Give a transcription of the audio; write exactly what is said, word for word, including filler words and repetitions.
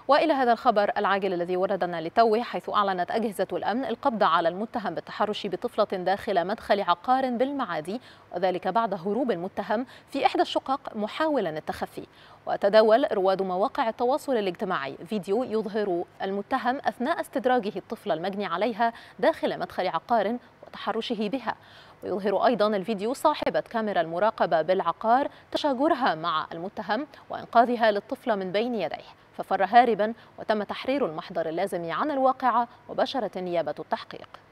وإلى هذا الخبر العاجل الذي وردنا لتوه، حيث أعلنت أجهزة الأمن القبض على المتهم بالتحرش بطفلة داخل مدخل عقار بالمعادي، وذلك بعد هروب المتهم في إحدى الشقق محاولا التخفي. وتداول رواد مواقع التواصل الاجتماعي فيديو يظهر المتهم أثناء استدراجه الطفلة المجني عليها داخل مدخل عقار وتحرشه بها. ويظهر أيضا الفيديو صاحبة كاميرا المراقبة بالعقار تشاجرها مع المتهم وإنقاذها للطفلة من بين يديه، ففر هاربا وتم تحرير المحضر اللازم عن الواقعة وبشرت النيابة التحقيق.